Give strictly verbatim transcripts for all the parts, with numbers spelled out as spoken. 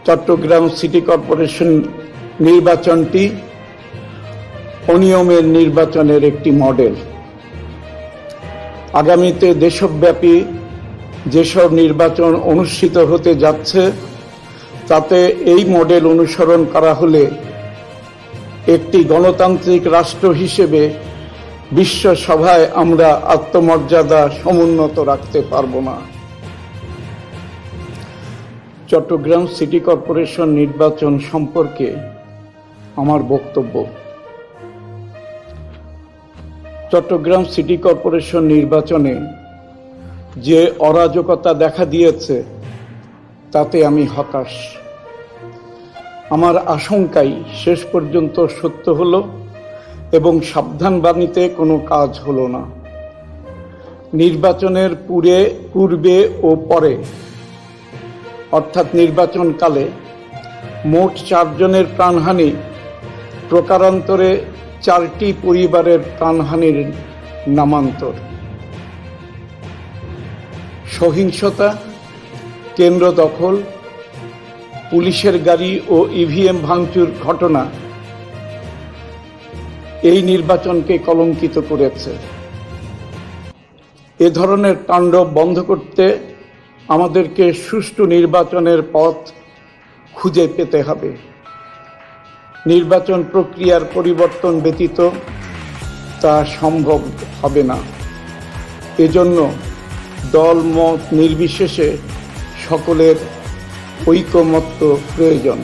Chittagong city corporation নির্বাচনটি অনিয়মের নির্বাচনের একটি মডেল। আগামীতে দেশব্যাপী যেসব নির্বাচন অনুষ্ঠিত হতে যাচ্ছে তাতে এই মডেল অনুসরণ করা হলে একটি গণতান্ত্রিক রাষ্ট্র হিসেবে বিশ্ব সভায় আমরা আত্মমর্যাদা সমুন্নত রাখতে পারব না। চট্টগ্রাম সিটি কর্পোরেশন নির্বাচন সম্পর্কে আমার বক্তব্য। চট্টগ্রাম সিটি কর্পোরেশন নির্বাচনে যে অরাজকতা দেখা দিয়েছে তাতে আমি হতাশ। আমার আশঙ্কাই শেষ পর্যন্ত সত্য হলো এবং সাবধানবাণীতে কোনো কাজ হলো না। নির্বাচনের পূর্বে পূর্বে ও পরে অর্থাৎ নির্বাচনকালে মোট চারজনের প্রাণহানি, প্রকারান্তরে চারটি পরিবারের প্রাণহানির নামান্তর। সহিংসতা, কেন্দ্র দখল, পুলিশের গাড়ি ও ইভিএম ভাঙচুর ঘটনা এই নির্বাচনকে কলঙ্কিত করেছে। এ ধরনের তাণ্ডব বন্ধ করতে আমাদেরকে সুষ্ঠু নির্বাচনের পথ খুঁজে পেতে হবে। নির্বাচন প্রক্রিয়ার পরিবর্তন ব্যতীত তা সম্ভব হবে না। এজন্য দল মত নির্বিশেষে সকলের ঐকমত্য প্রয়োজন।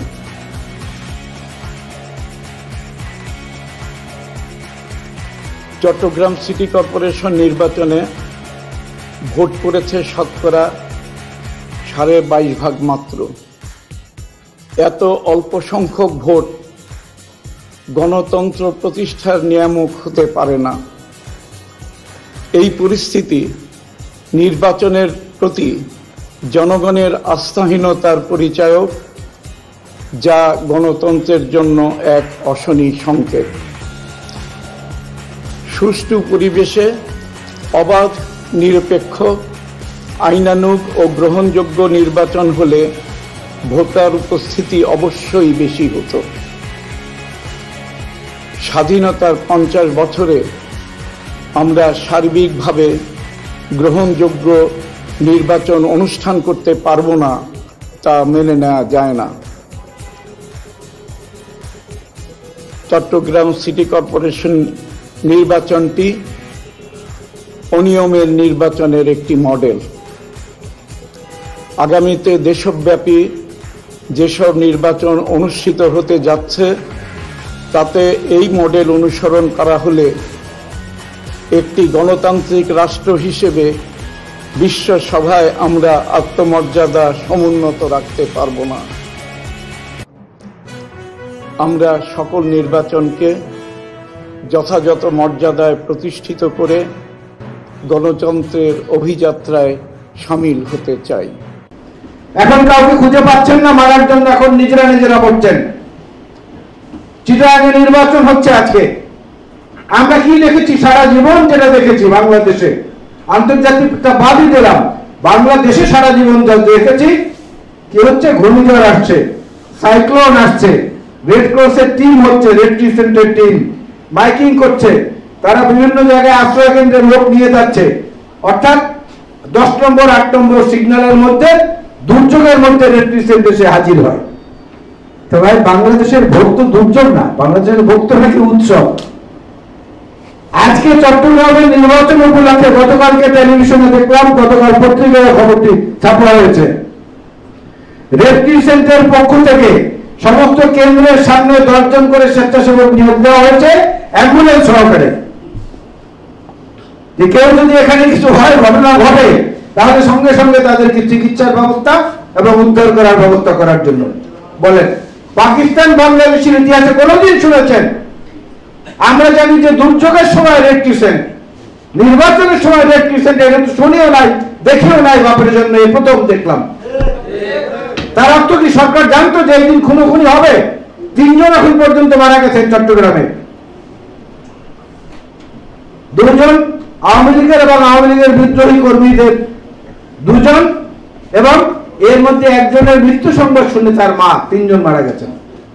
চট্টগ্রাম সিটি কর্পোরেশন নির্বাচনে ভোট পড়েছে শতকরা সাড়ে বাইশ ভাগ মাত্র। এত অল্প সংখ্যক ভোট গণতন্ত্র প্রতিষ্ঠার নিয়ামক হতে পারে না। এই পরিস্থিতি নির্বাচনের প্রতি জনগণের আস্থাহীনতার পরিচায়ক, যা গণতন্ত্রের জন্য এক অশনি সংকেত। সুষ্ঠু পরিবেশে অবাধ, নিরপেক্ষ, আইনানুগ ও গ্রহণযোগ্য নির্বাচন হলে ভোটার উপস্থিতি অবশ্যই বেশি হতো। স্বাধীনতার পঞ্চাশ বছরে আমরা সার্বিকভাবে গ্রহণযোগ্য নির্বাচন অনুষ্ঠান করতে পারব না, তা মেনে নেওয়া যায় না। চট্টগ্রাম সিটি কর্পোরেশন নির্বাচনটি অনিয়মের নির্বাচনের একটি মডেল। আগামীতে দেশব্যাপী যেসব নির্বাচন অনুষ্ঠিত হতে যাচ্ছে তাতে এই মডেল অনুসরণ করা হলে একটি গণতান্ত্রিক রাষ্ট্র হিসেবে বিশ্ব সভায় আমরা আত্মমর্যাদা সমুন্নত রাখতে পারব না। আমরা সকল নির্বাচনকে যথাযথ মর্যাদায় প্রতিষ্ঠিত করে গণতন্ত্রের অভিযাত্রায় সামিল হতে চাই। এখন কাউকে খুঁজে পাচ্ছেন না মারার জন্য, এখন নিজেরা নিজেরা করছেন। চিটাগাঙে নির্বাচন হচ্ছে আজকে। আমরা কি দেখেছি সারা জীবন? যেটা দেখেছি বাংলাদেশে, আন্তর্জাতিকটা বাদই দিলাম, বাংলাদেশে সারা জীবন যা দেখেছি কি হচ্ছে, ঘূর্ণিঝড় আসছে, সাইক্লোন আসছে, রেড ক্রসের টিম হচ্ছে, রেড ক্রিসেন্টের টিম মাইকিং করছে, তারা বিভিন্ন জায়গায় আশ্রয় কেন্দ্রের লোক নিয়ে যাচ্ছে। অর্থাৎ দশ নম্বর আট নম্বর সিগন্যালের মধ্যে, দুর্যোগের মধ্যে রেড ক্রিসেন্ট এসে হাজির হয়। তো ভাই, বাংলাদেশের ভোট তো দুর্যোগ না, বাংলাদেশের ভোট তো নাকি উৎসব। আজকে চট্টগ্রামের নির্বাচন উপলক্ষে গতকালকে টেলিভিশনে দেখলাম, গতকাল পত্রিকায় খবরটি ছাপা হয়েছে, রেড ক্রিসেন্টের পক্ষ থেকে সমস্ত কেন্দ্রের সামনে দশজন করে স্বেচ্ছাসেবক নিয়োগ দেওয়া হয়েছে অ্যাম্বুলেন্স সহকারে। যে কেউ যদি এখানে কিছু হয়, ঘটনা ঘটে, তাহলে সঙ্গে সঙ্গে তাদেরকে চিকিৎসার ব্যবস্থা এবং উদ্ধার করার ব্যবস্থা করার জন্য। বলেন, পাকিস্তান বাংলাদেশের ইতিহাসে কোনোদিন শুনেছেন? আমরা জানি যে দুর্যোগের সময় রেড ক্রিসেন্ট, নির্বাচনের সময় রেড ক্রিসেন্ট, এটা তো শুনিও নাই, দেখেও নাই, বাপের জন্য এই প্রথম দেখলাম। তার অর্থ কি সরকার জানতো যে এই দিন খুনোখুনি হবে? তিনজন এখন পর্যন্ত মারা গেছেন চট্টগ্রামে। দুজন আওয়ামী লীগের এবং আওয়ামী লীগের বিদ্রোহী কর্মীদের দুজন এবং এর মধ্যে একজনের মৃত্যু সংবাদ শুনে তার মা তিনজন মারা গেছেন।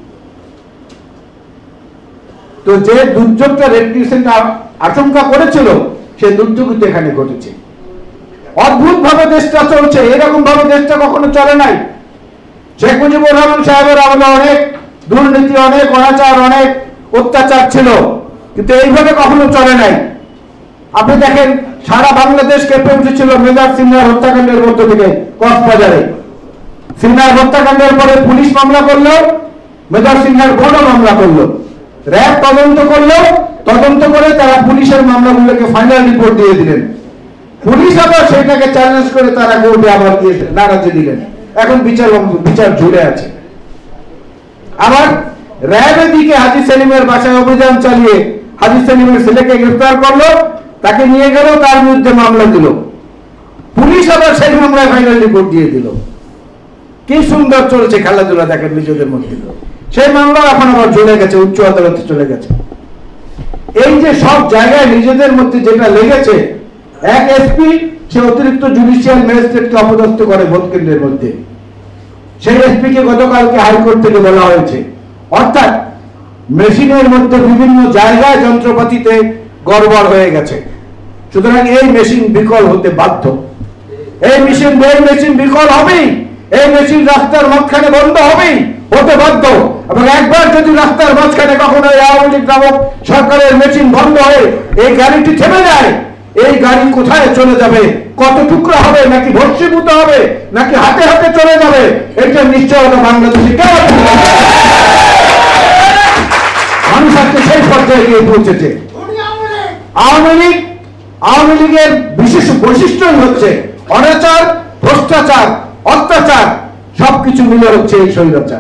তো যে দুর্যোগটা রেড ক্রিসেন্ট আশঙ্কা করেছিল সে দুর্যোগ এখানে ঘটেছে। অদ্ভুত ভাবে দেশটা চলছে, এরকম ভাবে দেশটা কখনো চলে নাই। শেখ মুজিবুর রহমান সাহেবের আমলে অনেক দুর্নীতি, অনেক অনাচার, অনেক অত্যাচার ছিল, কিন্তু এইভাবে কখনো চলে নাই। আপনি দেখেন সারা বাংলাদেশ কেঁপে উঠেছিল মেজর সিনহার হত্যাকাণ্ডের মধ্য থেকে। কক্সবাজারে সিনহার হত্যাকাণ্ডের পরে পুলিশ মামলা করলো, মেজর সিনহার বোনও মামলা করলো, র্যাব তদন্ত করলো, তদন্ত করে তারা পুলিশের মামলাগুলোকে ফাইনাল রিপোর্ট দিয়ে দিলেন। পুলিশ আবার সেটাকে চ্যালেঞ্জ করে তারা কোর্টে আবার দিয়ে নারাজি দিলেন। এখন বিচার বিচার ঝুলে আছে। আবার র্যাবের দিকে হাজী সেলিমের বাসায় অভিযান চালিয়ে হাজী সেলিমের ছেলেকে গ্রেফতার করলো, তাকে নিয়ে গেল, তার বিরুদ্ধে মামলা দিল। পুলিশ আবার সেই মামলায় ফাইনাল রিপোর্ট দিয়ে দিল। কি সুন্দর চলছে খেলাধুলা দেখেন নিজেদের মধ্যে। সেই মামলা এখন আবার চলে গেছে, উচ্চ আদালতে চলে গেছে। এই যে সব জায়গায় নিজেদের মধ্যে যেটা লেগেছে, এক এসপি সে অতিরিক্ত জুডিশিয়াল ম্যাজিস্ট্রেটকে অপদস্থ করে ভোট কেন্দ্রের মধ্যে। সেই এসপি কে গতকালকে হাইকোর্ট থেকে বলা হয়েছে। অর্থাৎ মেশিনের মধ্যে বিভিন্ন জায়গায় যন্ত্রপাতিতে গড়বড় হয়ে গেছে। সুতরাং এই মেশিন বিকল হতে বাধ্য। এই মেশিন এই মেশিন বিকল হবেই। এই মেশিন রাস্তার মাঝখানে বন্ধ হবেই, হতে বাধ্য। এবং একবার যদি রাস্তার মাঝখানে কখনো আওয়ামী লীগ নামক সরকারের মেশিন বন্ধ হয়ে এই গাড়িটি থেমে যায়, এই গাড়ি কোথায় চলে যাবে, কত টুকরা হবে, নাকি ভস্মীভূত হবে, নাকি হাতে হাতে চলে যাবে, এটা নিশ্চয়তা বাংলাদেশে কেউ মানুষ আজকে সেই পর্যায়ে গিয়ে পৌঁছেছে। আওয়ামী লীগ আওয়ামী লীগের বিশেষ বৈশিষ্ট্যই হচ্ছে অনাচার, ভ্রষ্টাচার, অত্যাচার সবকিছু মিলে হচ্ছে এই স্বৈরাচার।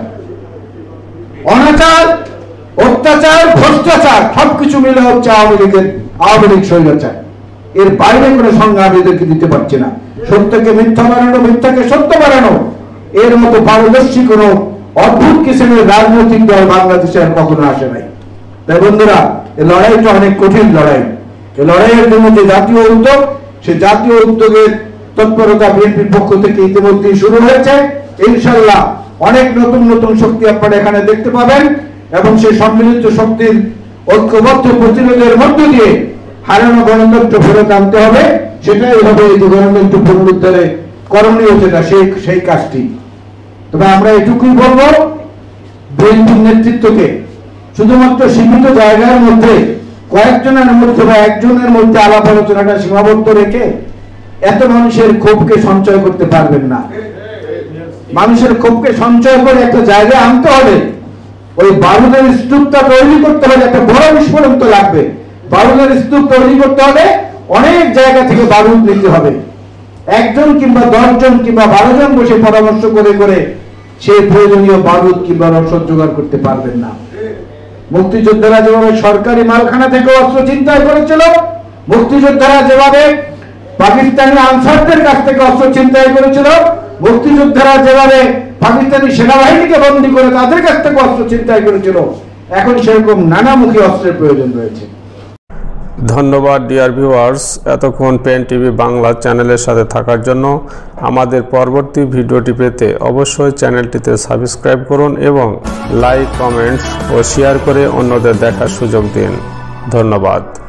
অনাচার, অত্যাচার, ভ্রষ্টাচার সবকিছু মিলে হচ্ছে আওয়ামী লীগের আওয়ামী লীগ স্বৈরাচার। এর বাইরে কোনো সংজ্ঞা আমি এদেরকে দিতে পারছি না। সত্যকে মিথ্যা বানানো, মিথ্যাকে সত্য বানানো, এর মতো পারদর্শী কোন অদ্ভুত কিসিমের রাজনৈতিক দল বাংলাদেশে আর কখনো আসে নাই। তাই বন্ধুরা, এই লড়াইটা অনেক কঠিন লড়াই। এই লড়াইয়ের জন্য যে জাতীয় উদ্যোগ, সে জাতীয় উদ্যোগের তৎপরতা বিএনপির পক্ষ থেকে ইতিমধ্যেই শুরু হয়েছে। ইনশাআল্লাহ অনেক নতুন নতুন শক্তি আপনারা এখানে দেখতে পাবেন এবং সেই সম্মিলিত শক্তির ঐক্যবদ্ধ প্রতিরোধের মধ্য দিয়ে হারানো গণতন্ত্র ফেরত আনতে হবে। সেটাই হবে এই যে গণতন্ত্র পুনরুদ্ধারে করণীয় যেটা, সেই সেই কাজটি। তবে আমরা এটুকুই বলবো, বিএনপির নেতৃত্বকে শুধুমাত্র সীমিত জায়গার মধ্যে কয়েকজনের মধ্যে বা একজনের মধ্যে আলাপ আলোচনাটা সীমাবদ্ধ রেখে এত মানুষের ক্ষোভকে সঞ্চয় করতে পারবেন না। মানুষের ক্ষোভকে সঞ্চয় করে একটা জায়গায় আনতে হবে। ওই বারুদের স্তূপটা তৈরি করতে হলে একটা বড় বিস্ফোরণ তো লাগবে। বারুদের স্তূপ তৈরি করতে হলে অনেক জায়গা থেকে বারুদ নিতে হবে। একজন কিংবা দশজন কিংবা বারো জন বসে পরামর্শ করে করে সেই প্রয়োজনীয় বারুদ কিংবা রসদ জোগাড় করতে পারবেন না। মুক্তিযোদ্ধারা যেভাবে সরকারি মালখানা থেকে অস্ত্র ছিনতাই করেছিল, মুক্তিযোদ্ধারা যেভাবে পাকিস্তানি আনসারদের কাছ থেকে অস্ত্র ছিনতাই করেছিল, মুক্তিযোদ্ধারা যেভাবে পাকিস্তানি সেনাবাহিনীকে বন্দী করে তাদের কাছ থেকে অস্ত্র ছিনতাই করেছিল, এখন সেরকম নানামুখী অস্ত্রের প্রয়োজন রয়েছে। ধন্যবাদ ডিয়ার ভিউয়ার্স, এতক্ষণ পেন টিভি বাংলা চ্যানেলের সাথে থাকার জন্য। আমাদের পরবর্তী ভিডিওটি পেতে অবশ্যই চ্যানেলটিতে সাবস্ক্রাইব করুন এবং লাইক, কমেন্টস ও শেয়ার করে অন্যদের দেখার সুযোগ দিন। ধন্যবাদ।